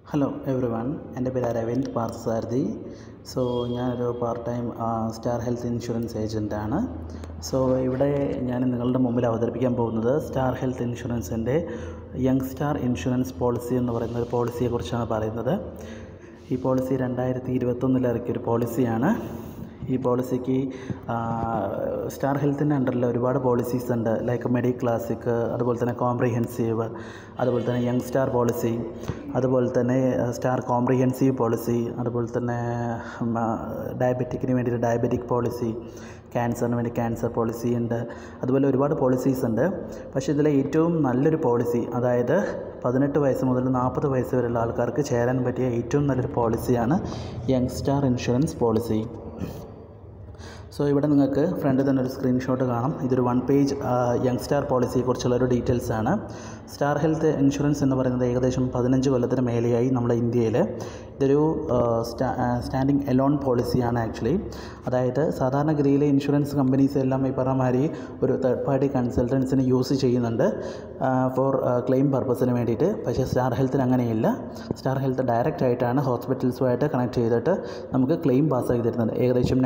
Hello every one, എൻ്റെ പേര് Aravind.P. So ഞാനൊരു part time Star Health insurance ഏജൻറ്റാണ്. സോ ഇവിടെ ഞാൻ നിങ്ങളുടെ മുമ്പിൽ അവതരിപ്പിക്കാൻ പോകുന്നത് സ്റ്റാർ ഹെൽത്ത് ഇൻഷുറൻസിൻ്റെ യങ് സ്റ്റാർ ഇൻഷുറൻസ് പോളിസി എന്ന് പറയുന്ന ഒരു പോളിസിയെക്കുറിച്ചാണ് പറയുന്നത്. ഈ പോളിസി 2021 ഇറക്കിയൊരു പോളിസിയാണ്. ഈ പോളിസിക്ക് സ്റ്റാർ ഹെൽത്തിൻ്റെ അണ്ടറിൽ ഒരുപാട് പോളിസീസ് ഉണ്ട്. ലൈക്ക് മെഡി ക്ലാസിക്, അതുപോലെ തന്നെ കോംപ്രിഹെൻസീവ്, അതുപോലെ തന്നെ യങ് സ്റ്റാർ പോളിസി, അതുപോലെ തന്നെ സ്റ്റാർ കോംപ്രിഹെൻസീവ് പോളിസി, അതുപോലെ തന്നെ ഡയബറ്റിക്കിന് വേണ്ടിയിട്ട് ഡയബറ്റിക് പോളിസി, ക്യാൻസറിന് വേണ്ടി ക്യാൻസർ പോളിസി ഉണ്ട്. അതുപോലെ ഒരുപാട് പോളിസീസ് ഉണ്ട്. പക്ഷേ ഇതിലെ ഏറ്റവും നല്ലൊരു പോളിസി, അതായത് 18 വയസ്സ് മുതൽ 40 വയസ്സ് വരെയുള്ള ആൾക്കാർക്ക് ചേരാൻ പറ്റിയ ഏറ്റവും നല്ലൊരു പോളിസിയാണ് Young Star insurance policy. So ഇവിടെ നിങ്ങൾക്ക് ഫ്രണ്ടിൽ തന്നെ ഒരു സ്ക്രീൻഷോട്ട് കാണാം. ഇതൊരു 1 പേജ് യങ് സ്റ്റാർ പോളിസിയെക്കുറിച്ചുള്ളൊരു ഡീറ്റെയിൽസാണ്. സ്റ്റാർ ഹെൽത്ത് ഇൻഷുറൻസ് എന്ന് പറയുന്നത് ഏകദേശം 15 കൊല്ലത്തിന് മേലെയായി നമ്മുടെ ഇന്ത്യയിൽ. ഇതൊരു സ്റ്റാൻഡിങ് എലോൺ പോളിസിയാണ് ആക്ച്വലി. അതായത് സാധാരണഗതിയിലെ ഇൻഷുറൻസ് കമ്പനീസ് എല്ലാം ഈ പറഞ്ഞ മാതിരി ഒരു തേർഡ് പാർട്ടി കൺസൾട്ടൻസിന് യൂസ് ചെയ്യുന്നുണ്ട് ഫോർ ക്ലെയിം പർപ്പസിന് വേണ്ടിയിട്ട്. പക്ഷേ സ്റ്റാർ ഹെൽത്തിന് അങ്ങനെയില്ല. സ്റ്റാർ ഹെൽത്ത് ഡയറക്റ്റ് ആയിട്ടാണ് ഹോസ്പിറ്റൽസുമായിട്ട് കണക്ട് ചെയ്തിട്ട് നമുക്ക് ക്ലെയിം പാസ്സാക്കി തരുന്നത്. ഏകദേശം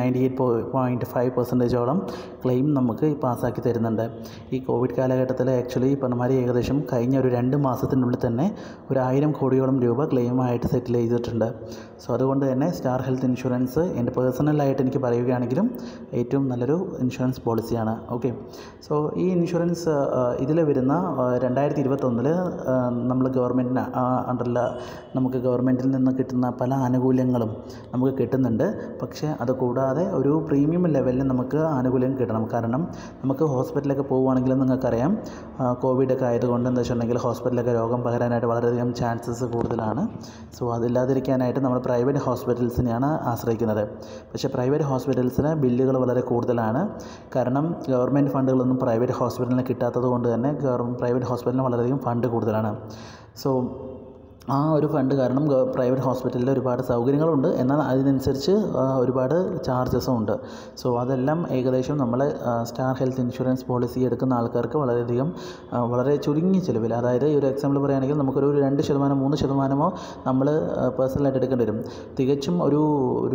98.5% ക്ലെയിം നമുക്ക് പാസ്സാക്കി തരുന്നുണ്ട്. ഈ കോവിഡ് കാലഘട്ടത്തിൽ ആക്ച്വലി ഈ പറഞ്ഞ മാതിരി ഏകദേശം കഴിഞ്ഞ ഒരു 2 മാസത്തിനുള്ളിൽ തന്നെ ഒരു 1000 കോടിയോളം രൂപ ക്ലെയിമായിട്ട് സെറ്റിൽ ചെയ്തിട്ടുണ്ട്. സോ അതുകൊണ്ട് തന്നെ സ്റ്റാർ ഹെൽത്ത് ഇൻഷുറൻസ് എൻ്റെ പേഴ്സണലായിട്ട് എനിക്ക് പറയുകയാണെങ്കിലും ഏറ്റവും നല്ലൊരു ഇൻഷുറൻസ് പോളിസിയാണ്. ഓക്കെ, സോ ഈ ഇൻഷുറൻസ് ഇതിൽ വരുന്ന 2021 നമ്മൾ ഗവൺമെൻറ്റിന് അണ്ടറിൽ നമുക്ക് ഗവൺമെൻറ്റിൽ നിന്ന് കിട്ടുന്ന പല ആനുകൂല്യങ്ങളും നമുക്ക് കിട്ടുന്നുണ്ട്. പക്ഷേ അത് കൂടാതെ ഒരു പ്രീമിയം ലെവലിൽ നമുക്ക് ആനുകൂല്യം കിട്ടണം. കാരണം നമുക്ക് ഹോസ്പിറ്റലൊക്കെ പോവുകയാണെങ്കിൽ നിങ്ങൾക്കറിയാം, കോവിഡൊക്കെ ആയതുകൊണ്ട് എന്താ വെച്ചിട്ടുണ്ടെങ്കിൽ ഹോസ്പിറ്റലൊക്കെ രോഗം പകരാനായിട്ട് വളരെയധികം ചാൻസസ് കൂടുതലാണ്. സോ അതില്ലാതിരിക്കാനായിട്ട് നമ്മൾ പ്രൈവറ്റ് ഹോസ്പിറ്റൽസിനെയാണ് ആശ്രയിക്കുന്നത്. പക്ഷേ പ്രൈവറ്റ് ഹോസ്പിറ്റൽസിന് ബില്ലുകൾ വളരെ കൂടുതലാണ്. കാരണം ഗവൺമെൻറ് ഫണ്ടുകളൊന്നും പ്രൈവറ്റ് ഹോസ്പിറ്റലിന് കിട്ടാത്തത് കൊണ്ട് തന്നെ പ്രൈവറ്റ് ഹോസ്പിറ്റലിന് വളരെയധികം ഫണ്ട് കൂടുതലാണ്. സോ ആ ഒരു ഫണ്ട് കാരണം പ്രൈവറ്റ് ഹോസ്പിറ്റലിൽ ഒരുപാട് സൗകര്യങ്ങളുണ്ട്, എന്നാൽ അതിനനുസരിച്ച് ഒരുപാട് ചാർജസും ഉണ്ട്. സോ അതെല്ലാം ഏകദേശം നമ്മൾ സ്റ്റാർ ഹെൽത്ത് ഇൻഷുറൻസ് പോളിസി എടുക്കുന്ന ആൾക്കാർക്ക് വളരെയധികം വളരെ ചുരുങ്ങിയ ചിലവിൽ, അതായത് ഈ ഒരു എക്സാമ്പിൾ പറയുകയാണെങ്കിൽ നമുക്കൊരു 2%, 3% നമ്മൾ പേഴ്സണലായിട്ട് എടുക്കേണ്ടി വരും. തികച്ചും ഒരു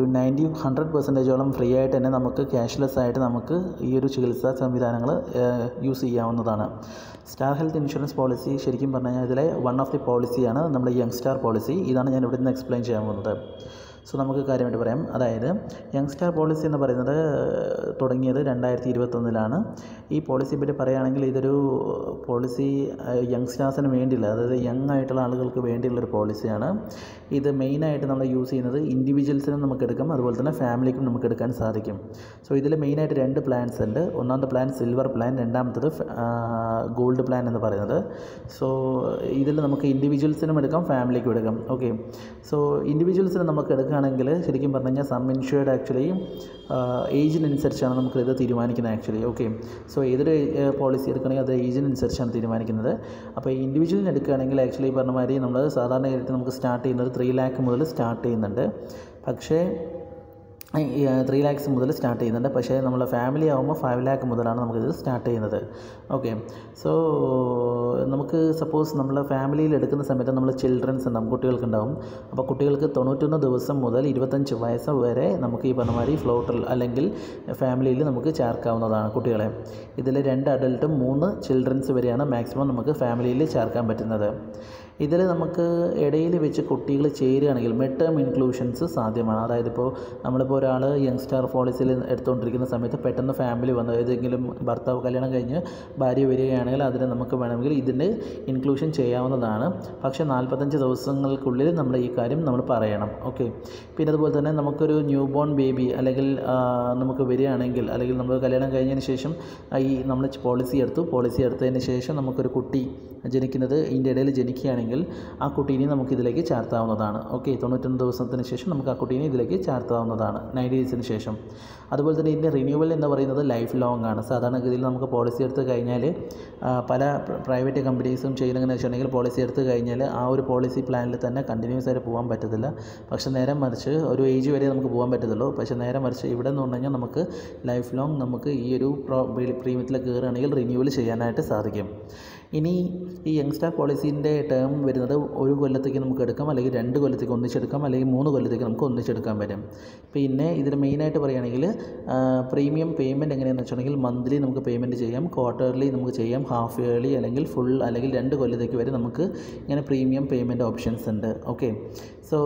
90-100% ഫ്രീ ആയിട്ട് തന്നെ നമുക്ക് ക്യാഷ്ലെസ് ആയിട്ട് നമുക്ക് ഈ ഒരു ചികിത്സാ സംവിധാനങ്ങൾ യൂസ് ചെയ്യാവുന്നതാണ്. സ്റ്റാർ ഹെൽത്ത് ഇൻഷുറൻസ് പോളിസി ശരിക്കും പറഞ്ഞു കഴിഞ്ഞാൽ ഇതിലെ വൺ ഓഫ് ദി പോളിസിയാണ് നമ്മുടെ യങ് സ്റ്റാർ പോളിസി. ഇതാണ് ഞാൻ ഇവിടെ നിന്ന് എക്സ്പ്ലെയിൻ ചെയ്യാൻ പോകുന്നത്. സോ നമുക്ക് കാര്യമായിട്ട് പറയാം. അതായത് യങ് സ്റ്റാർ പോളിസി എന്ന് പറയുന്നത് തുടങ്ങിയത് 2021 ഈ പോളിസിയെ പറ്റി പറയുകയാണെങ്കിൽ ഇതൊരു പോളിസി യങ്സ്റ്റാർസിന് വേണ്ടിയുള്ള, അതായത് യങ് ആയിട്ടുള്ള ആളുകൾക്ക് വേണ്ടിയുള്ളൊരു പോളിസിയാണ്. ഇത് മെയിനായിട്ട് നമ്മൾ യൂസ് ചെയ്യുന്നത് ഇൻഡിവിജ്വൽസിനും നമുക്ക് എടുക്കാം, അതുപോലെ തന്നെ ഫാമിലിക്കും നമുക്ക് എടുക്കാൻ സാധിക്കും. സോ ഇതിൽ മെയിനായിട്ട് 2 പ്ലാൻസ് ഉണ്ട്. ഒന്നാമത്തെ പ്ലാൻ സിൽവർ പ്ലാൻ, രണ്ടാമത്തത് ഗോൾഡ് പ്ലാൻ എന്ന് പറയുന്നത്. സോ ഇതിൽ നമുക്ക് ഇൻഡിവിജ്വൽസിനും എടുക്കാം, ഫാമിലിക്കും എടുക്കാം. ഓക്കെ, സോ ഇൻഡിവിജ്വൽസിന് നമുക്ക് എടുക്കുകയാണെങ്കിൽ ശരിക്കും പറഞ്ഞു കഴിഞ്ഞാൽ സം ഇൻഷുർഡ് ആക്ച്വലി ഏജിനനുസരിച്ചാണ് നമുക്കിത് തീരുമാനിക്കുന്നത് ആക്ച്വലി. ഓക്കെ, സോ ഏതൊരു പോളിസി എടുക്കുകയാണെങ്കിൽ അത് ഏജിനനുസരിച്ചാണ് തീരുമാനിക്കുന്നത്. അപ്പോൾ ഇൻഡിവിജ്വലിന് എടുക്കുകയാണെങ്കിൽ ആക്ച്വലി പറഞ്ഞ മാതിരി നമ്മൾ സാധാരണയായിട്ട് നമുക്ക് സ്റ്റാർട്ട് ചെയ്യുന്നത് 3 lakh മുതൽ സ്റ്റാർട്ട് ചെയ്യുന്നുണ്ട്. പക്ഷേ 3 lakhs മുതൽ സ്റ്റാർട്ട് ചെയ്യുന്നുണ്ട്. പക്ഷേ നമ്മൾ ഫാമിലി ആകുമ്പോൾ 5 lakh മുതലാണ് നമുക്കിത് സ്റ്റാർട്ട് ചെയ്യുന്നത്. ഓക്കെ, സോ നമുക്ക് സപ്പോസ് നമ്മൾ ഫാമിലിയിൽ എടുക്കുന്ന സമയത്ത് നമ്മൾ ചിൽഡ്രൻസ് ഉണ്ടാവും, കുട്ടികൾക്കുണ്ടാവും. അപ്പോൾ കുട്ടികൾക്ക് 91 ദിവസം മുതൽ 25 വയസ്സ് വരെ നമുക്ക് ഈ പറഞ്ഞ മാതിരി ഫ്ലോട്ടറിൽ അല്ലെങ്കിൽ ഫാമിലിയിൽ നമുക്ക് ചേർക്കാവുന്നതാണ് കുട്ടികളെ. ഇതിൽ 2 അഡൽട്ടും 3 ചിൽഡ്രൻസ് വരെയാണ് മാക്സിമം നമുക്ക് ഫാമിലിയിൽ ചേർക്കാൻ പറ്റുന്നത്. ഇതിൽ നമുക്ക് ഇടയിൽ വെച്ച് കുട്ടികൾ ചേരുകയാണെങ്കിൽ മിഡ് ടേം ഇൻക്ലൂഷൻസ് സാധ്യമാണ്. അതായത് നമ്മളിപ്പോൾ ഒരാൾ യങ് സ്റ്റാർ പോളിസിയിൽ എടുത്തുകൊണ്ടിരിക്കുന്ന സമയത്ത് പെട്ടെന്ന് ഫാമിലി വന്ന് ഏതെങ്കിലും ഭർത്താവ് കല്യാണം കഴിഞ്ഞ് ഭാര്യ വരികയാണെങ്കിൽ അതിന് നമുക്ക് വേണമെങ്കിൽ ഇതിൻ്റെ ഇൻക്ലൂഷൻ ചെയ്യാവുന്നതാണ്. പക്ഷേ 45 ദിവസങ്ങൾക്കുള്ളിൽ നമ്മൾ ഈ കാര്യം നമ്മൾ പറയണം. ഓക്കെ, പിന്നെ അതുപോലെ തന്നെ നമുക്കൊരു ന്യൂ ബോൺ ബേബി അല്ലെങ്കിൽ നമുക്ക് വരികയാണെങ്കിൽ, അല്ലെങ്കിൽ നമ്മൾ കല്യാണം കഴിഞ്ഞതിന് ശേഷം ഈ നമ്മൾ പോളിസി എടുത്തതിന് ശേഷം നമുക്കൊരു കുട്ടി ജനിക്കുന്നത് ഇതിൻ്റെ ഇടയിൽ ജനിക്കുകയാണെങ്കിൽ ആ കുട്ടീനെ നമുക്കിതിലേക്ക് ചേർത്താവുന്നതാണ്. ഓക്കെ, 91 ദിവസത്തിന് ശേഷം നമുക്ക് ആ കുട്ടീനെ ഇതിലേക്ക് ചേർത്താവുന്നതാണ്, 90 ഡേയ്സിന് ശേഷം. അതുപോലെ തന്നെ ഇതിൻ്റെ റിന്യൂവൽ എന്ന് പറയുന്നത് ലൈഫ് ലോങ് ആണ്. സാധാരണഗതിയിൽ നമുക്ക് പോളിസി എടുത്ത് കഴിഞ്ഞാൽ പല പ്രൈവറ്റ് കമ്പനീസും ചെയ്യുന്നതെന്ന് വെച്ചിട്ടുണ്ടെങ്കിൽ പോളിസി എടുത്ത് കഴിഞ്ഞാൽ ആ ഒരു പോളിസി പ്ലാനിൽ തന്നെ കണ്ടിന്യൂസ് ആയിട്ട് പോകാൻ പറ്റത്തില്ല. പക്ഷേ നേരെ മറിച്ച് ഒരു ഏജ് വരെ നമുക്ക് പോകാൻ പറ്റത്തുള്ളൂ. പക്ഷേ നേരെ മറിച്ച് ഇവിടെ എന്ന് പറഞ്ഞു കഴിഞ്ഞാൽ നമുക്ക് ലൈഫ് ലോങ് നമുക്ക് ഈ ഒരു പ്രീമിയത്തിൽ കയറുകയാണെങ്കിൽ റിന്യൂവൽ ചെയ്യാനായിട്ട് സാധിക്കും. ഇനി ഈ യങ്സ്റ്റാർ പോളിസീൻ്റെ ടേം വരുന്നത് 1 കൊല്ലത്തേക്ക് നമുക്ക് എടുക്കാം, അല്ലെങ്കിൽ 2 കൊല്ലത്തേക്ക് ഒന്നിച്ചെടുക്കാം, അല്ലെങ്കിൽ 3 കൊല്ലത്തേക്ക് നമുക്ക് ഒന്നിച്ചെടുക്കാൻ പറ്റും. പിന്നെ ഇതിൽ മെയിനായിട്ട് പറയുകയാണെങ്കിൽ പ്രീമിയം പേയ്മെൻറ്റ് എങ്ങനെയാണെന്ന് വെച്ചിട്ടുണ്ടെങ്കിൽ മന്ത്ലി നമുക്ക് പേയ്മെൻറ്റ് ചെയ്യാം, ക്വാർട്ടർലി നമുക്ക് ചെയ്യാം, ഹാഫ് ഇയർലി അല്ലെങ്കിൽ ഫുൾ അല്ലെങ്കിൽ 2 കൊല്ലത്തേക്ക് വരെ നമുക്ക് ഇങ്ങനെ പ്രീമിയം പേയ്മെൻറ്റ് ഓപ്ഷൻസ് ഉണ്ട്. ഓക്കെ, സോ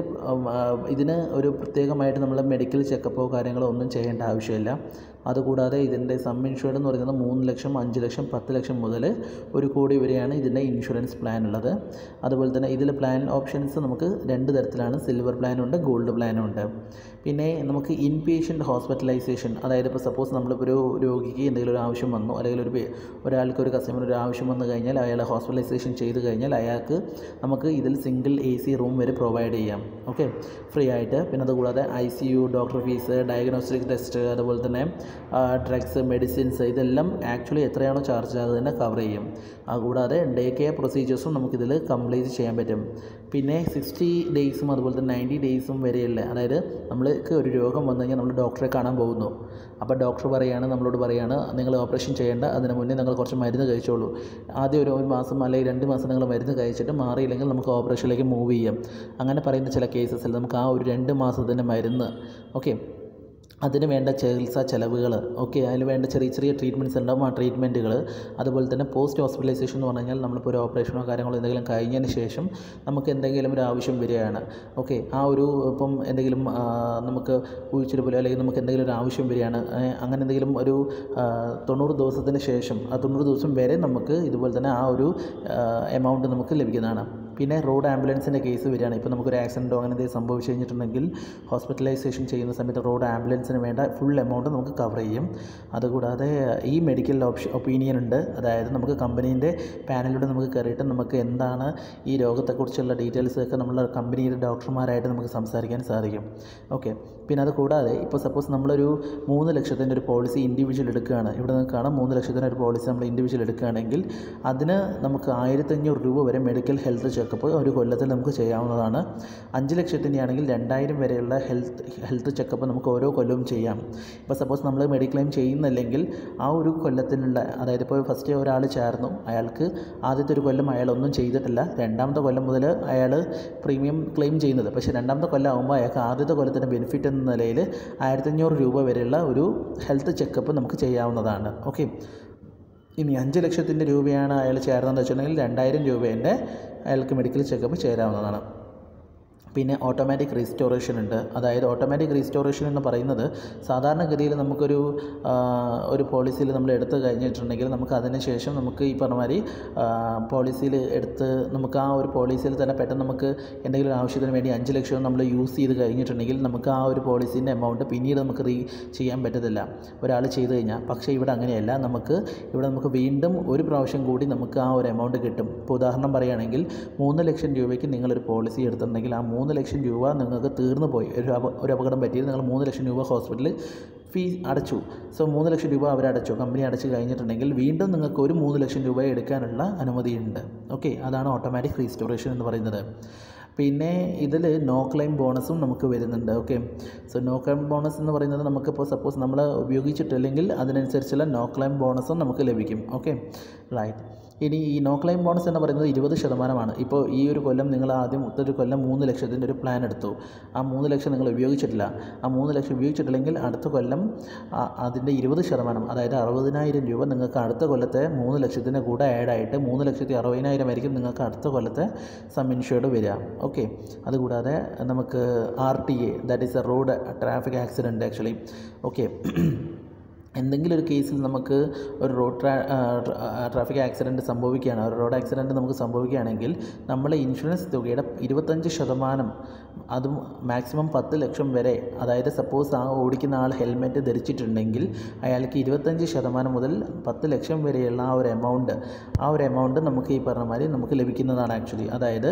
ഇതിന് ഒരു പ്രത്യേകമായിട്ട് നമ്മൾ മെഡിക്കൽ ചെക്കപ്പോ കാര്യങ്ങളോ ഒന്നും ചെയ്യേണ്ട ആവശ്യമില്ല. അതുകൂടാതെ ഇതിൻ്റെ സം ഇൻഷുർഡ് എന്ന് പറയുന്നത് 3 ലക്ഷം, 5 ലക്ഷം, 10 ലക്ഷം മുതൽ 1 കോടി വരെയാണ് ഇതിൻ്റെ ഇൻഷുറൻസ് പ്ലാൻ ഉള്ളത്. അതുപോലെ തന്നെ ഇതിൽ പ്ലാൻ ഓപ്ഷൻസ് നമുക്ക് 2 തരത്തിലാണ്, സിൽവർ പ്ലാനുണ്ട്, ഗോൾഡ് പ്ലാനുണ്ട്. പിന്നെ നമുക്ക് ഇൻ പേഷ്യൻ്റ് ഹോസ്പിറ്റലൈസേഷൻ, അതായത് ഇപ്പോൾ സപ്പോസ് നമ്മളിപ്പോൾ ഒരു രോഗിക്ക് എന്തെങ്കിലും ഒരു ആവശ്യം വന്നു, അല്ലെങ്കിൽ ഒരാൾക്ക് ഒരു കസ്റ്റമർ ഒരു ആവശ്യം വന്നു കഴിഞ്ഞാൽ അയാൾ ഹോസ്പിറ്റലൈസേഷൻ ചെയ്ത് കഴിഞ്ഞാൽ അയാൾക്ക് നമുക്ക് ഇതിൽ സിംഗിൾ AC റൂം വരെ പ്രൊവൈഡ് ചെയ്യാം. ഓക്കെ, ഫ്രീ ആയിട്ട്. പിന്നെ അതുകൂടാതെ ICU, doctor fees, diagnostic test, അതുപോലെ തന്നെ ഡ്രഗ്സ്, മെഡിസിൻസ്, ഇതെല്ലാം ആക്ച്വലി എത്രയാണോ ചാർജ് അത് തന്നെ കവർ ചെയ്യും. അതുകൂടാതെ ഡേ കെയർ പ്രൊസീജിയേഴ്സും നമുക്കിതിൽ കംപ്ലീറ്റ് ചെയ്യാൻ പറ്റും. പിന്നെ 60 ഡേയ്സും അതുപോലെ തന്നെ 90 ഡേയ്സും വരെയുള്ള, അതായത് നമ്മൾക്ക് ഒരു രോഗം വന്നു കഴിഞ്ഞാൽ നമ്മൾ ഡോക്ടറെ കാണാൻ പോകുന്നു. അപ്പോൾ ഡോക്ടർ നമ്മളോട് പറയാണ് നിങ്ങൾ ഓപ്പറേഷൻ ചെയ്യേണ്ട, അതിന് മുന്നേ നിങ്ങൾ കുറച്ച് മരുന്ന് കഴിച്ചോളൂ. ആദ്യം ഒരു മാസം അല്ലെങ്കിൽ 2 മാസം നിങ്ങൾ മരുന്ന് കഴിച്ചിട്ട് മാറിയില്ലെങ്കിൽ നമുക്ക് ഓപ്പറേഷനിലേക്ക് മൂവ് ചെയ്യാം. അങ്ങനെ പറയുന്ന ചില കേസസിൽ നമുക്ക് ആ ഒരു 2 മാസത്തിൻ്റെ മരുന്ന്, ഓക്കെ, അതിന് വേണ്ട ചികിത്സാ ചിലവുകൾ, ഓക്കെ, അതിന് വേണ്ട ചെറിയ ചെറിയ ട്രീറ്റ്മെൻറ്റ്സ് ഉണ്ടാകും, ആ ട്രീറ്റ്മെൻറ്റുകൾ. അതുപോലെ തന്നെ പോസ്റ്റ് ഹോസ്പിറ്റലൈസേഷൻ എന്ന് പറഞ്ഞു കഴിഞ്ഞാൽ നമ്മളിപ്പോൾ ഒരു ഓപ്പറേഷനോ കാര്യങ്ങളോ എന്തെങ്കിലും കഴിഞ്ഞതിന് ശേഷം നമുക്ക് എന്തെങ്കിലും ഒരു ആവശ്യം വരികയാണ്, ഓക്കെ, ആ ഒരു ഇപ്പം എന്തെങ്കിലും നമുക്ക് കുഴിച്ചിൽ പോലെ അല്ലെങ്കിൽ നമുക്ക് എന്തെങ്കിലും ഒരു ആവശ്യം വരികയാണ്, അങ്ങനെ എന്തെങ്കിലും ഒരു 90 ദിവസത്തിന് ശേഷം, ആ 90 ദിവസം വരെ നമുക്ക് ഇതുപോലെ തന്നെ ആ ഒരു എമൗണ്ട് നമുക്ക് ലഭിക്കുന്നതാണ്. പിന്നെ റോഡ് ആംബുലൻസിൻ്റെ കേസ് വരികയാണ്. ഇപ്പോൾ നമുക്കൊരു ആക്സിഡൻറ്റോ അങ്ങനെ എന്തെങ്കിലും സംഭവിച്ചു കഴിഞ്ഞിട്ടുണ്ടെങ്കിൽ ഹോസ്പിറ്റലൈസേഷൻ ചെയ്യുന്ന സമയത്ത് റോഡ് ആംബുലൻസിന് വേണ്ട ഫുൾ എമൗണ്ട് നമുക്ക് കവർ ചെയ്യും. അതുകൂടാതെ ഈ മെഡിക്കൽ ഒപ്പീനിയൻ ഉണ്ട്, അതായത് നമുക്ക് കമ്പനീൻ്റെ പാനലിലൂടെ നമുക്ക് കയറിയിട്ട് നമുക്ക് എന്താണ് ഈ രോഗത്തെക്കുറിച്ചുള്ള ഡീറ്റെയിൽസൊക്കെ നമ്മളുടെ കമ്പനിയുടെ ഡോക്ടർമാരായിട്ട് നമുക്ക് സംസാരിക്കാൻ സാധിക്കും. ഓക്കെ, പിന്നെ അത് കൂടാതെ ഇപ്പോൾ സപ്പോസ് നമ്മളൊരു 3 ലക്ഷത്തിൻ്റെ ഒരു പോളിസി ഇൻഡിവിജ്വൽ എടുക്കുകയാണ്, ഇവിടെ നിന്ന് കാണാം 3 ലക്ഷത്തിൻ്റെ ഒരു പോളിസി നമ്മൾ ഇൻഡിവിജ്വൽ എടുക്കുകയാണെങ്കിൽ അതിന് നമുക്ക് 1500 രൂപ വരെ മെഡിക്കൽ ഹെൽത്ത് ചെക്കപ്പ് ഒരു കൊല്ലത്തിൽ നമുക്ക് ചെയ്യാവുന്നതാണ്. 5 ലക്ഷത്തിൻ്റെ ആണെങ്കിൽ 2000 വരെയുള്ള ഹെൽത്ത് ചെക്കപ്പ് നമുക്ക് ഓരോ കൊല്ലവും ചെയ്യാം. ഇപ്പോൾ സപ്പോസ് നമ്മൾ മെഡിക്ലെയിം ചെയ്യുന്നില്ലെങ്കിൽ ആ ഒരു കൊല്ലത്തിനുള്ള, അതായത് ഇപ്പോൾ ഫസ്റ്റ് ഒരാൾ ചേർന്നു, അയാൾക്ക് ആദ്യത്തെ ഒരു കൊല്ലം അയാളൊന്നും ചെയ്തിട്ടില്ല, 2ാമത്തെ കൊല്ലം മുതൽ അയാൾ പ്രീമിയം ക്ലെയിം ചെയ്യുന്നത്. പക്ഷേ 2ാമത്തെ കൊല്ലം ആകുമ്പോൾ അയാൾക്ക് ആദ്യത്തെ കൊല്ലത്തിൻ്റെ ബെനിഫിറ്റ് എന്ന നിലയിൽ 1500 രൂപ വരെയുള്ള ഒരു ഹെൽത്ത് ചെക്കപ്പ് നമുക്ക് ചെയ്യാവുന്നതാണ്. ഓക്കെ, ഇനി 5 ലക്ഷത്തിൻ്റെ രൂപയാണ് അയാൾ ചേർന്നതെന്ന് വെച്ചിട്ടുണ്ടെങ്കിൽ 2000 രൂപേൻ്റെ അയാൾക്ക് മെഡിക്കൽ ചെക്കപ്പ് ചേരാവുന്നതാണ്. പിന്നെ ഓട്ടോമാറ്റിക് റീസ്റ്റോറേഷൻ ഉണ്ട്. അതായത് ഓട്ടോമാറ്റിക് റീസ്റ്റോറേഷൻ എന്ന് പറയുന്നത് സാധാരണഗതിയിൽ നമുക്കൊരു പോളിസിയിൽ നമ്മൾ എടുത്തു കഴിഞ്ഞിട്ടുണ്ടെങ്കിൽ നമുക്ക് അതിന് ശേഷം നമുക്ക് ഈ പറഞ്ഞ മാതിരി പോളിസിയിൽ എടുത്ത് നമുക്ക് ആ ഒരു പോളിസിയിൽ തന്നെ പെട്ടെന്ന് നമുക്ക് എന്തെങ്കിലും ഒരു ആവശ്യത്തിന് വേണ്ടി 5 ലക്ഷം നമ്മൾ യൂസ് ചെയ്ത് കഴിഞ്ഞിട്ടുണ്ടെങ്കിൽ നമുക്ക് ആ ഒരു പോളിസീൻ്റെ എമൗണ്ട് പിന്നീട് നമുക്ക് ചെയ്യാൻ പറ്റത്തില്ല ഒരാൾ ചെയ്ത് കഴിഞ്ഞാൽ. പക്ഷേ ഇവിടെ അങ്ങനെയല്ല, നമുക്ക് വീണ്ടും ഒരു പ്രാവശ്യം കൂടി നമുക്ക് ആ ഒരു എമൗണ്ട് കിട്ടും. ഇപ്പോൾ ഉദാഹരണം പറയുകയാണെങ്കിൽ 3 ലക്ഷം രൂപയ്ക്ക് നിങ്ങളൊരു പോളിസി എടുത്തിട്ടുണ്ടെങ്കിൽ ആ 3 ലക്ഷം രൂപ നിങ്ങൾക്ക് തീർന്നു പോയി, ഒരു അപകടം പറ്റിയത് നിങ്ങൾ 3 ലക്ഷം രൂപ ഹോസ്പിറ്റലിൽ ഫീസ് അടച്ചു. സോ 3 ലക്ഷം രൂപ അവരടച്ചു, കമ്പനി അടച്ചു കഴിഞ്ഞിട്ടുണ്ടെങ്കിൽ വീണ്ടും നിങ്ങൾക്ക് ഒരു 3 ലക്ഷം രൂപ എടുക്കാനുള്ള അനുമതിയുണ്ട്. ഓക്കെ, അതാണ് ഓട്ടോമാറ്റിക് റീസ്റ്റോറേഷൻ എന്ന് പറയുന്നത്. പിന്നെ ഇതിൽ നോ ക്ലെയിം ബോണസും നമുക്ക് വരുന്നുണ്ട്. Okay, so no claim bonus എന്ന് പറയുന്നത് നമുക്കിപ്പോൾ സപ്പോസ് നമ്മൾ ഉപയോഗിച്ചിട്ടില്ലെങ്കിൽ അതിനനുസരിച്ചുള്ള നോ ക്ലെയിം ബോണസും നമുക്ക് ലഭിക്കും. Okay, right. ഇനി ഈ നോ ക്ലെയിം ബോണസ് എന്ന് പറയുന്നത് 20%. ഇപ്പോൾ ഈ ഒരു കൊല്ലം നിങ്ങൾ ആദ്യം ഒരു കൊല്ലം 3 ലക്ഷത്തിൻ്റെ ഒരു പ്ലാൻ എടുത്തു, ആ 3 ലക്ഷം നിങ്ങൾ ഉപയോഗിച്ചിട്ടില്ല, ആ 3 ലക്ഷം ഉപയോഗിച്ചിട്ടില്ലെങ്കിൽ അടുത്ത കൊല്ലം അതിൻ്റെ 20%, അതായത് 60,000 രൂപ നിങ്ങൾക്ക് അടുത്ത കൊല്ലത്തെ 3 ലക്ഷത്തിൻ്റെ കൂടെ ആഡായിട്ട് 3,60,000 ആയിരിക്കും നിങ്ങൾക്ക് അടുത്ത കൊല്ലത്തെ സം ഇൻഷുർഡ് വരിക. ഓക്കെ, അതുകൂടാതെ നമുക്ക് RTA, that is a road traffic accident actually. Okay, എന്തെങ്കിലും ഒരു കേസിൽ നമുക്ക് ഒരു ട്രാഫിക് ആക്സിഡൻറ്റ് സംഭവിക്കുകയാണ്, ഒരു റോഡ് ആക്സിഡൻറ്റ് നമുക്ക് സംഭവിക്കുകയാണെങ്കിൽ നമ്മൾ ഇൻഷുറൻസ് തുകയുടെ 25%, അതും മാക്സിമം 10 ലക്ഷം വരെ, അതായത് സപ്പോസ് ആ ഓടിക്കുന്ന ആൾ ഹെൽമെറ്റ് ധരിച്ചിട്ടുണ്ടെങ്കിൽ അയാൾക്ക് 25% മുതൽ 10 ലക്ഷം വരെയുള്ള ആ ഒരു എമൗണ്ട് നമുക്ക് ഈ പറഞ്ഞ മാതിരി നമുക്ക് ലഭിക്കുന്നതാണ് ആക്ച്വലി. അതായത്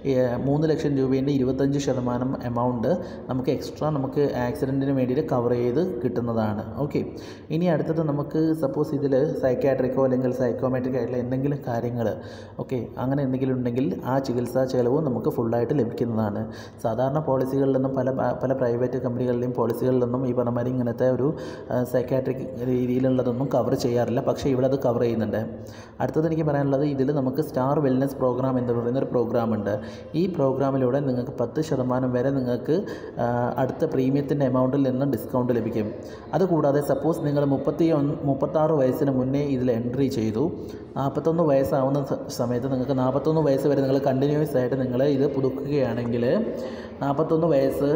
3 ലക്ഷം രൂപേൻ്റെ 25% എമൗണ്ട് നമുക്ക് എക്സ്ട്രാ നമുക്ക് ആക്സിഡൻറ്റിന് വേണ്ടിയിട്ട് കവർ ചെയ്ത് കിട്ടുന്നതാണ്. ഓക്കെ, ഇനി അടുത്തത് നമുക്ക് സപ്പോസ് ഇതിൽ സൈക്കാട്രിക്കോ അല്ലെങ്കിൽ സൈക്കോമെട്രിക് ആയിട്ടുള്ള എന്തെങ്കിലും കാര്യങ്ങൾ അങ്ങനെ എന്തെങ്കിലും ഉണ്ടെങ്കിൽ ആ ചികിത്സാ ചെലവും നമുക്ക് ഫുള്ളായിട്ട് ലഭിക്കുന്നതാണ്. സാധാരണ പോളിസികളിലൊന്നും പല പ്രൈവറ്റ് കമ്പനികളിലെയും പോളിസികളിലൊന്നും ഈ പറഞ്ഞമാതിരി ഇങ്ങനത്തെ ഒരു സൈക്കാട്രിക് രീതിയിലുള്ളതൊന്നും കവർ ചെയ്യാറില്ല. പക്ഷേ ഇവിടെ അത് കവർ ചെയ്യുന്നുണ്ട്. അടുത്തത് എനിക്ക് പറയാനുള്ളത്, ഇതിൽ നമുക്ക് സ്റ്റാർ വെൽനസ് പ്രോഗ്രാം എന്ന് പറയുന്നൊരു പ്രോഗ്രാമുണ്ട്. ഈ പ്രോഗ്രാമിലൂടെ നിങ്ങൾക്ക് 10% വരെ നിങ്ങൾക്ക് അടുത്ത പ്രീമിയത്തിൻ്റെ എമൗണ്ടിൽ നിന്ന് ഡിസ്കൗണ്ട് ലഭിക്കും. അതുകൂടാതെ സപ്പോസ് നിങ്ങൾ 36 വയസ്സിന് മുന്നേ ഇതിൽ എൻട്രി ചെയ്തു, 41 വയസ്സാവുന്ന സമയത്ത് നിങ്ങൾക്ക് 41 വയസ്സ് വരെ നിങ്ങൾ കണ്ടിന്യൂസ് ആയിട്ട് നിങ്ങൾ ഇത് പുതുക്കുകയാണെങ്കിൽ 41 വയസ്സ്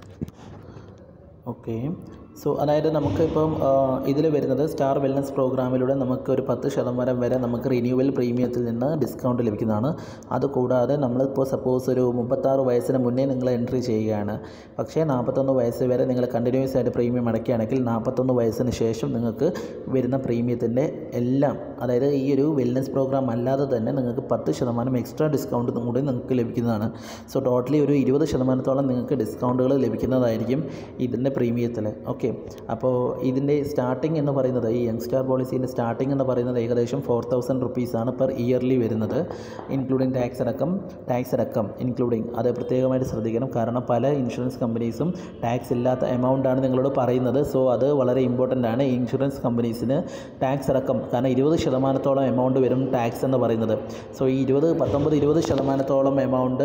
സോ അതായത് നമുക്കിപ്പം ഇതിൽ വരുന്നത് സ്റ്റാർ വെൽനസ് പ്രോഗ്രാമിലൂടെ നമുക്ക് ഒരു 10% വരെ നമുക്ക് റിന്യൂവൽ പ്രീമിയത്തിൽ നിന്ന് ഡിസ്കൗണ്ട് ലഭിക്കുന്നതാണ്. അതുകൂടാതെ നമ്മളിപ്പോൾ സപ്പോസ് ഒരു 36 വയസ്സിന് മുന്നേ നിങ്ങൾ എൻട്രി ചെയ്യുകയാണ്, പക്ഷേ 41 വയസ്സ് വരെ നിങ്ങൾ കണ്ടിന്യൂസ് ആയിട്ട് പ്രീമിയം അടയ്ക്കുകയാണെങ്കിൽ 41 വയസ്സിന് ശേഷം നിങ്ങൾക്ക് വരുന്ന പ്രീമിയത്തിൻ്റെ എല്ലാം, അതായത് ഈ ഒരു വെൽനസ് പ്രോഗ്രാം അല്ലാതെ തന്നെ നിങ്ങൾക്ക് 10% എക്സ്ട്രാ ഡിസ്കൗണ്ട് കൂടി നിങ്ങൾക്ക് ലഭിക്കുന്നതാണ്. സോ ടോട്ടലി ഒരു 20% നിങ്ങൾക്ക് ഡിസ്കൗണ്ടുകൾ ലഭിക്കുന്നതായിരിക്കും ഇതിൻ്റെ പ്രീമിയത്തിൽ. അപ്പോൾ ഇതിൻ്റെ സ്റ്റാർട്ടിംഗ് എന്ന് പറയുന്നത്, ഈ യങ്സ്റ്റാർ പോളിസീൻ്റെ സ്റ്റാർട്ടിംഗ് എന്ന് പറയുന്നത് ഏകദേശം 4000 റുപ്പീസാണ് പെർ ഇയർലി വരുന്നത്, ഇൻക്ലൂഡിങ് ടാക്സ് അടക്കം ഇൻക്ലൂഡിങ്. അത് പ്രത്യേകമായിട്ട് ശ്രദ്ധിക്കണം, കാരണം പല ഇൻഷുറൻസ് കമ്പനീസും ടാക്സ് ഇല്ലാത്ത എമൗണ്ടാണ് നിങ്ങളോട് പറയുന്നത്. സോ അത് വളരെ ഇമ്പോർട്ടൻ്റ് ആണ് ഇൻഷുറൻസ് കമ്പനീസിന് ടാക്സ് അടക്കം, കാരണം 20% എമൗണ്ട് വരും ടാക്സ് എന്ന് പറയുന്നത്. സോ ഈ 19-20% എമൗണ്ട്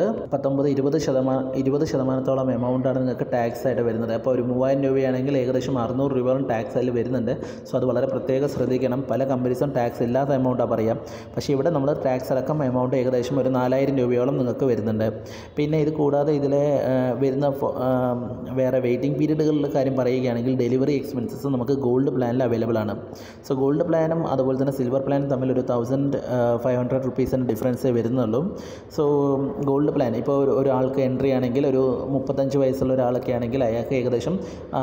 20% എമൗണ്ടാണ് നിങ്ങൾക്ക് ടാക്സ് ആയിട്ട് വരുന്നത്. അപ്പോൾ ഒരു 3000 രൂപയാണെങ്കിൽ ഏകദേശം 600 രൂപയോളം ടാക്സ് അതിൽ വരുന്നുണ്ട്. സോ അത് വളരെ പ്രത്യേകം ശ്രദ്ധിക്കണം. പല കമ്പനീസും ടാക്സ് ഇല്ലാത്ത എമൗണ്ടാണ് പറയാം, പക്ഷേ ഇവിടെ നമ്മൾ ടാക്സ് അടക്കം എമൗണ്ട് ഏകദേശം ഒരു 4000 രൂപയോളം നിങ്ങൾക്ക് വരുന്നുണ്ട്. പിന്നെ ഇത് കൂടാതെ ഇതിൽ വരുന്ന വേറെ വെയിറ്റിംഗ് പീരീഡുകളുടെ കാര്യം പറയുകയാണെങ്കിൽ ഡെലിവറി എക്സ്പെൻസസ് നമുക്ക് ഗോൾഡ് പ്ലാനിൽ അവൈലബിൾ ആണ്. സോ ഗോൾഡ് പ്ലാനും അതുപോലെ തന്നെ സിൽവർ പ്ലാനും തമ്മിൽ ഒരു 1500 റുപ്പീസിന് ഡിഫറൻസേ വരുന്നുള്ളൂ. സോ ഗോൾഡ് പ്ലാൻ ഇപ്പോൾ ഒരാൾക്ക് എൻട്രി ആണെങ്കിൽ ഒരു 35 വയസ്സുള്ള ഒരാളൊക്കെ ആണെങ്കിൽ അയാൾക്ക് ഏകദേശം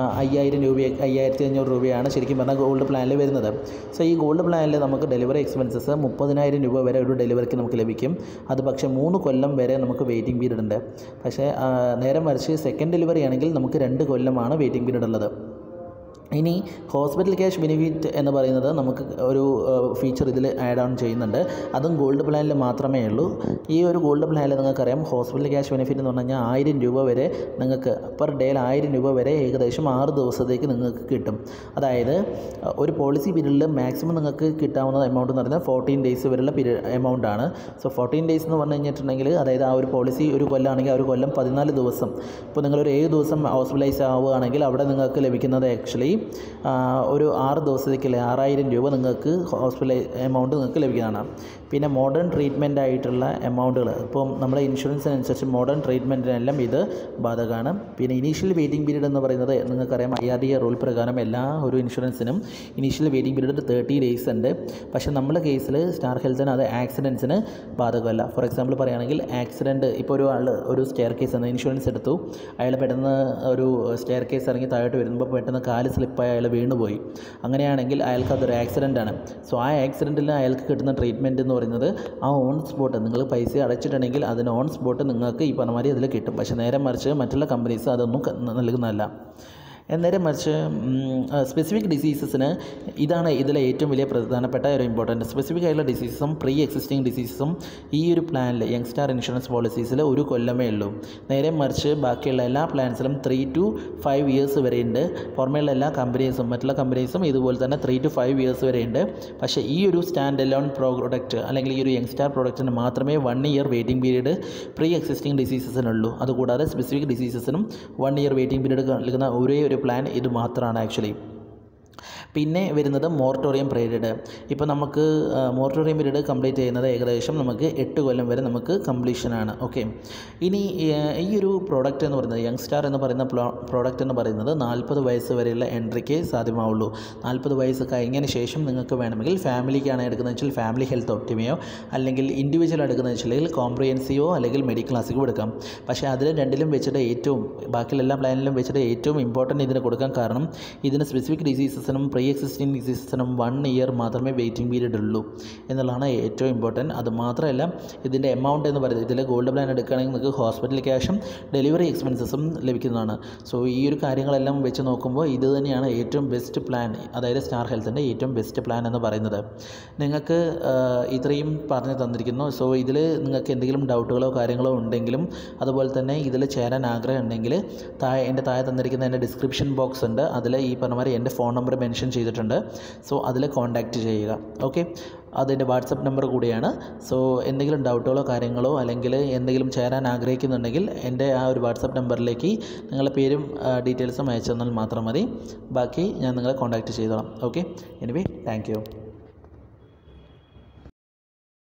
5500 രൂപയാണ് ശരിക്കും പറഞ്ഞാൽ ഗോൾഡ് പ്ലാനിൽ വരുന്നത്. സോ ഈ ഗോൾഡ് പ്ലാനിൽ നമുക്ക് ഡെലിവറി എക്സ്പെൻസസ് 30,000 രൂപ വരെ ഒരു ഡെലിവറിക്ക് നമുക്ക് ലഭിക്കും. അത് പക്ഷേ 3 കൊല്ലം വരെ നമുക്ക് വെയിറ്റിംഗ് പീരീഡ് ഉണ്ട്. പക്ഷേ നേരെ മറിച്ച് സെക്കൻഡ് ഡെലിവറി ആണെങ്കിൽ നമുക്ക് 2 കൊല്ലമാണ് വെയിറ്റിംഗ് പീരീഡ് ഉള്ളത്. ഇനി ഹോസ്പിറ്റൽ ക്യാഷ് ബെനിഫിറ്റ് എന്ന് പറയുന്നത് നമുക്ക് ഒരു ഫീച്ചർ ഇതിൽ ആഡ് ഓൺ ചെയ്യുന്നുണ്ട്. അതും ഗോൾഡ് പ്ലാനിൽ മാത്രമേ ഉള്ളൂ. ഈ ഒരു ഗോൾഡ് പ്ലാനിൽ നിങ്ങൾക്കറിയാം ഹോസ്പിറ്റൽ ക്യാഷ് ബെനിഫിറ്റ് എന്ന് പറഞ്ഞു കഴിഞ്ഞാൽ 1000 രൂപ വരെ നിങ്ങൾക്ക് പെർ ഡേയിൽ 1000 രൂപ വരെ ഏകദേശം 6 ദിവസത്തേക്ക് നിങ്ങൾക്ക് കിട്ടും. അതായത് ഒരു പോളിസി പീരീഡിൽ മാക്സിമം നിങ്ങൾക്ക് കിട്ടാവുന്ന എമൗണ്ട് എന്ന് പറയുന്നത് 14 ഡേയ്സ് വരെയുള്ള എമൗണ്ടാണ്. സോ 14 ഡേയ്സ് എന്ന് പറഞ്ഞു കഴിഞ്ഞിട്ടുണ്ടെങ്കിൽ അതായത് ആ ഒരു പോളിസി ഒരു കൊല്ലമാണെങ്കിൽ ആ ഒരു കൊല്ലം 14 ദിവസം. ഇപ്പോൾ നിങ്ങളൊരു 7 ദിവസം ഹോസ്പിറ്റലൈസ് ആവുകയാണെങ്കിൽ അവിടെ നിങ്ങൾക്ക് ലഭിക്കുന്നത് ആക്ച്വലി ഒരു 6 ദിവസത്തേക്കല്ലേ 6000 രൂപ നിങ്ങൾക്ക് ഹോസ്പിറ്റൽ എമൗണ്ട് നിങ്ങൾക്ക് ലഭിക്കുന്നതാണ്. പിന്നെ മോഡേൺ ട്രീറ്റ്മെൻ്റ് ആയിട്ടുള്ള എമൗണ്ടുകൾ ഇപ്പം നമ്മുടെ ഇൻഷുറൻസിനനുസരിച്ച് മോഡേൺ ട്രീറ്റ്മെൻറ്റിനെല്ലാം ഇത് ബാധകമാണ്. പിന്നെ ഇനീഷ്യൽ വെയിറ്റിംഗ് പീരീഡ് എന്ന് പറയുന്നത് നിങ്ങൾക്കറിയാം IRDA റൂൾ പ്രകാരം എല്ലാ ഒരു ഇൻഷുറൻസിനും ഇനീഷ്യൽ വെയിറ്റിംഗ് പീരീഡ് 30 ഡേയ്സ് ഉണ്ട്. പക്ഷേ നമ്മുടെ കേസിൽ സ്റ്റാർ ഹെൽത്തിന് അത് ആക്സിഡൻസിന് ബാധകമല്ല. ഫോർ എക്സാമ്പിൾ പറയുകയാണെങ്കിൽ ആക്സിഡൻറ്റ് ഇപ്പോൾ ഒരു സ്റ്റെയർ കേസ് എന്ന ഇൻഷുറൻസ് എടുത്തു, അയാൾ പെട്ടെന്ന് ഒരു സ്റ്റെയർ കേസ് ഇറങ്ങി താഴോട്ട് വരുമ്പോൾ പെട്ടെന്ന് കാല് സ്ലിപ്പായി അയാൾ വീണുപോയി. അങ്ങനെയാണെങ്കിൽ അയാൾക്ക് അതൊരു ആക്സിഡൻ്റാണ്. സോ ആ ആക്സിഡൻറ്റിൽ അയാൾക്ക് കിട്ടുന്ന ട്രീറ്റ്മെൻറ്റ് എന്ന് പറയുന്നത് ആ ഓൺ സ്പോട്ട് നിങ്ങൾ പൈസ അടച്ചിട്ടുണ്ടെങ്കിൽ അതിന് ഓൺ സ്പോട്ട് നിങ്ങൾക്ക് ഈ പറഞ്ഞമാതിരി അതിൽ കിട്ടും. പക്ഷേ നേരെ മറിച്ച് മറ്റുള്ള കമ്പനീസ് അതൊന്നും നൽകുന്നതല്ല. നേരെ മറിച്ച് സ്പെസിഫിക് ഡിസീസസിന് ഇതാണ് ഇതിലെ ഏറ്റവും വലിയ പ്രധാനപ്പെട്ട ഒരു ഇമ്പോർട്ടൻറ്റ്. സ്പെസിഫിക് ആയിട്ടുള്ള ഡിസീസസും പ്രീ എക്സിസ്റ്റിംഗ് ഡിസീസസും ഈ ഒരു പ്ലാനിൽ യങ്സ്റ്റാർ ഇൻഷുറൻസ് പോളിസീസിൽ ഒരു കൊല്ലമേ ഉള്ളൂ. നേരെ മറിച്ച് ബാക്കിയുള്ള എല്ലാ പ്ലാൻസിലും 3 to 5 ഇയേഴ്സ് വരെയുണ്ട്. പുറമേയുള്ള എല്ലാ കമ്പനീസും മറ്റുള്ള കമ്പനീസും ഇതുപോലെ തന്നെ 3 to 5 ഇയേഴ്സ് വരെയുണ്ട്. പക്ഷേ ഈ ഒരു സ്റ്റാൻഡ് അലോൺ പ്രോഡക്റ്റ് അല്ലെങ്കിൽ ഈ ഒരു യങ്സ്റ്റാർ പ്രോഡക്റ്റിന് മാത്രമേ 1 year waiting period pre existing ഡിസീസസിനുള്ളൂ. അതുകൂടാതെ സ്പെസിഫിക് ഡിസീസസിനും 1 ഇയർ വെയിറ്റിംഗ് പീരീഡ് നൽകുന്ന ഒരേ ഒരു പ്ലാൻ ഇത് മാത്രമാണ് ആക്ച്വലി. പിന്നെ വരുന്നത് മോറട്ടോറിയം പീരീഡ്. ഇപ്പോൾ നമുക്ക് മോറട്ടോറിയം പീരീഡ് കംപ്ലീറ്റ് ചെയ്യുന്നത് ഏകദേശം നമുക്ക് 8 കൊല്ലം വരെ നമുക്ക് കംപ്ലീഷനാണ്. ഇനി ഈ ഒരു പ്രോഡക്റ്റ് എന്ന് പറയുന്നത് യങ്സ്റ്റാർ എന്ന് പറയുന്ന പ്രോഡക്റ്റ് എന്ന് പറയുന്നത് 40 വയസ്സ് വരെയുള്ള എൻട്രിക്ക് സാധ്യമാവുള്ളൂ. 40 വയസ്സ് കഴിഞ്ഞതിന് ശേഷം നിങ്ങൾക്ക് വേണമെങ്കിൽ ഫാമിലിക്കാണ് എടുക്കുന്നത് വെച്ചാൽ ഫാമിലി ഹെൽത്ത് ഒപ്റ്റിമയോ അല്ലെങ്കിൽ ഇൻഡിവിജ്വൽ എടുക്കുന്നത് വെച്ചിട്ടുണ്ടെങ്കിൽ കോംപ്രിഹെൻസീവോ അല്ലെങ്കിൽ മെഡിക്ലാസിക്കോ എടുക്കാം. പക്ഷേ അതിൽ രണ്ടിലും വെച്ചിട്ട് ബാക്കിയുള്ള എല്ലാ പ്ലാനിലും വെച്ചിട്ട് ഏറ്റവും ഇമ്പോർട്ടൻറ്റ് ഇതിന് കൊടുക്കാൻ കാരണം ഇതിന് സ്പെസിഫിക് ഡിസീസസിന് ഡിസീസസിനും പ്രീ എക്സിസ്റ്റിംഗ് ഡിസീസസിനും 1 ഇയർ മാത്രമേ വെയിറ്റിംഗ് പീരീഡ് ഉള്ളൂ എന്നുള്ളതാണ് ഏറ്റവും ഇമ്പോർട്ടൻറ്റ്. അത് മാത്രമല്ല ഇതിൻ്റെ എമൗണ്ട് എന്ന് പറയുന്നത്, ഇതിൽ ഗോൾഡ് പ്ലാൻ എടുക്കുകയാണെങ്കിൽ നിങ്ങൾക്ക് ഹോസ്പിറ്റൽ ക്യാഷും ഡെലിവറി എക്സ്പെൻസസും ലഭിക്കുന്നതാണ്. സോ ഈ ഒരു കാര്യങ്ങളെല്ലാം വെച്ച് നോക്കുമ്പോൾ ഇത് തന്നെയാണ് ഏറ്റവും ബെസ്റ്റ് പ്ലാൻ, അതായത് സ്റ്റാർ ഹെൽത്തിൻ്റെ ഏറ്റവും ബെസ്റ്റ് പ്ലാൻ എന്ന് പറയുന്നത്. നിങ്ങൾക്ക് ഇത്രയും പറഞ്ഞു തന്നിരിക്കുന്നു. സോ ഇതിൽ നിങ്ങൾക്ക് എന്തെങ്കിലും ഡൗട്ടുകളോ കാര്യങ്ങളോ ഉണ്ടെങ്കിലും അതുപോലെ തന്നെ ഇതിൽ ചേരാൻ ആഗ്രഹം ഉണ്ടെങ്കിൽ എൻ്റെ താഴെ തന്നിരിക്കുന്ന എൻ്റെ ഡിസ്ക്രിപ്ഷൻ ബോക്സ് ഉണ്ട്, അതിൽ ഈ പറഞ്ഞ മാതിരി എൻ്റെ ഫോൺ നമ്പർ മെൻഷൻ ചെയ്തിട്ടുണ്ട്. സോ അതിൽ കോൺടാക്റ്റ് ചെയ്യുക. ഓക്കെ, അതെൻ്റെ വാട്സപ്പ് നമ്പർ കൂടിയാണ്. സോ എന്തെങ്കിലും ഡൗട്ടുകളോ കാര്യങ്ങളോ അല്ലെങ്കിൽ എന്തെങ്കിലും ചേരാൻ ആഗ്രഹിക്കുന്നുണ്ടെങ്കിൽ എൻ്റെ ആ ഒരു വാട്സപ്പ് നമ്പറിലേക്ക് നിങ്ങളുടെ പേരും ഡീറ്റെയിൽസും അയച്ചു തന്നാൽ മാത്രം മതി. ബാക്കി ഞാൻ നിങ്ങളെ കോൺടാക്റ്റ് ചെയ്തോളാം. Okay, anyway thank U.